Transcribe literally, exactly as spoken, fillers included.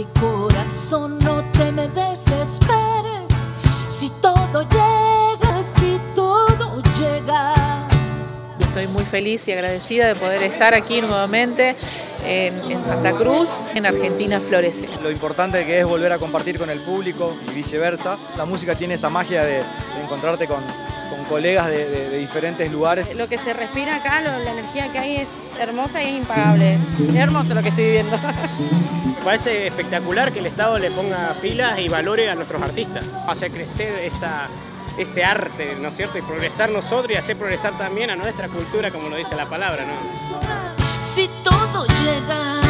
Ay, corazón, no te me desesperes, si todo llega, si todo llega. Estoy muy feliz y agradecida de poder estar aquí nuevamente en, en Santa Cruz, en Argentina Florece. Lo importante que es volver a compartir con el público y viceversa. La música tiene esa magia de, de encontrarte con, con colegas de, de, de diferentes lugares. Lo que se respira acá, lo, la energía que hay es hermosa y es impagable. Es hermoso lo que estoy viviendo. Me parece espectacular que el Estado le ponga pilas y valore a nuestros artistas. Hacer crecer esa... ese arte, ¿no es cierto? Y progresar nosotros y hacer progresar también a nuestra cultura, como lo dice la palabra, ¿no? Si todo llega